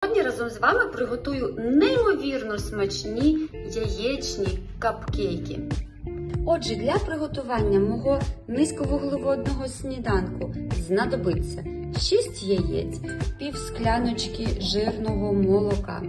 Сьогодні разом з вами приготую неймовірно смачні яєчні капкейки. Отже, для приготування мого низьковуглеводного сніданку знадобиться 6 яєць, пів скляночки жирного молока.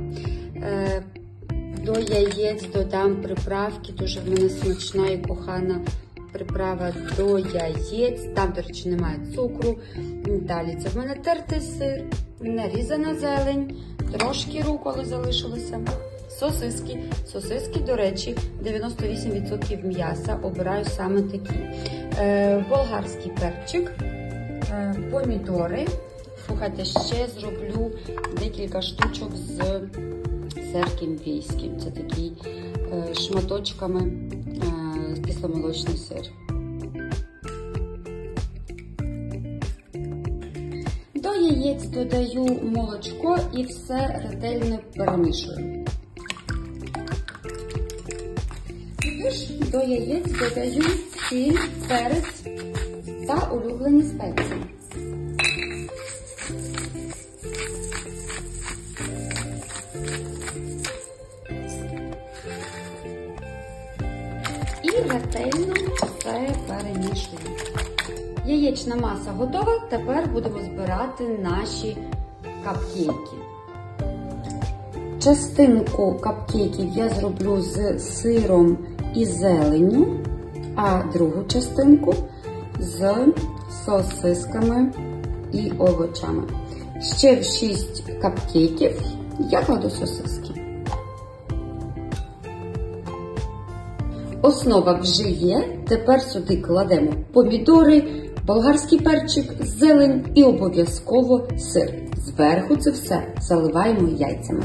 До яєць додам приправки, дуже в мене смачна і кохана приправа до яєць. Там, до речі, немає цукру. Далі це в мене тертий сир, нарізана зелень, трошки руколи залишилося, сосиски. Сосиски, до речі, 98% м'яса, обираю саме такі. Болгарський перчик, помідори. Слухайте, ще зроблю декілька штучок з сирком війським. Це такі шматочками кисломолочний сир. До яєць додаю молочко і все ретельно перемішую. Також до яєць додаю сіль, перець та улюблені спеції. І ретельно все перемішую. Яєчна маса готова, тепер будемо збирати наші капкейки. Частинку капкейків я зроблю з сиром і зеленню, а другу частинку з сосисками і овочами. Ще в 6 капкейків я кладу сосиски. Основа вже є, тепер сюди кладемо помідори, болгарський перчик, зелень і обов'язково сир. Зверху це все заливаємо яйцями.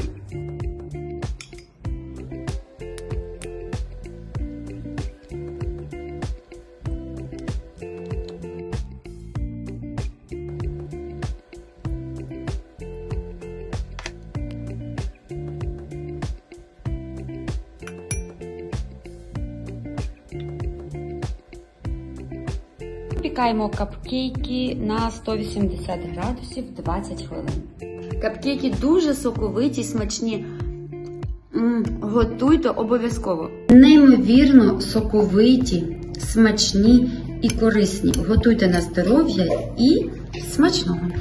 Випікаємо капкейки на 180 градусів 20 хвилин. Капкейки дуже соковиті, смачні. Готуйте обов'язково. Неймовірно соковиті, смачні і корисні. Готуйте на здоров'я і смачного!